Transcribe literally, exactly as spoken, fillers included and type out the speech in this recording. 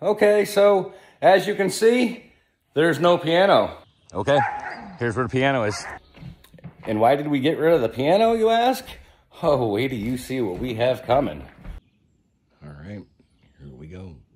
Okay, so as you can see, there's no piano. Okay, here's where the piano is. And why did we get rid of the piano, you ask? Oh, wait till you see what we have coming. All right, here we go.